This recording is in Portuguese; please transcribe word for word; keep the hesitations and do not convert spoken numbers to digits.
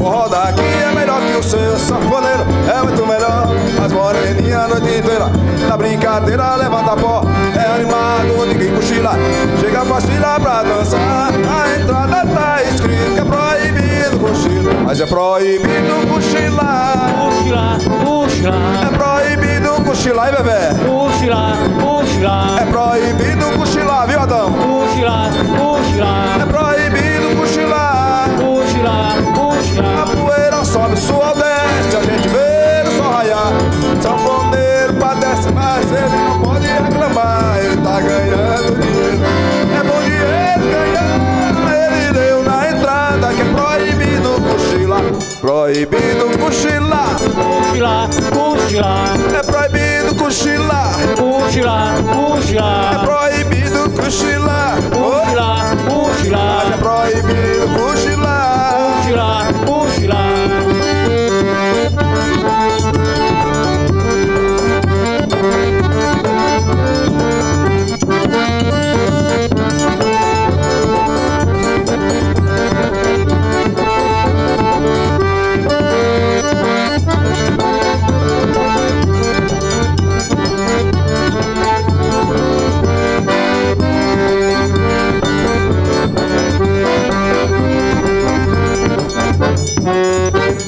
forró daqui é melhor que o seu sanfoneiro, é muito melhor. As moreninhas a noite inteira, na brincadeira levanta pó. É animado, ninguém cochila, chega faz fila pra dançar. Na entrada tá escrito que é proibido cochilo, mas é proibido cochilar. Cochilar, cochilar. É proibido cochilar, hein, bebê? Cochilar, cochilar. É proibido cochilar, viu, Adão? Cochilar, cochilar. É proibido cochilar. Cochilar, cochilar. A poeira sobe, sua desce, a gente vê o sol raiar. Sanfoneiro padece, mas ele não pode reclamar. Ele tá ganhando dinheiro, é bom dinheiro ganhar. Ele deu na entrada que é proibido cochilar. Proibido cochilar. Cochilar, cochilar. É proibido cochilar. Cochilar, cochilar. É proibido cochilar. Cochilar, cochilar. É proibido cochilar. Cochilar.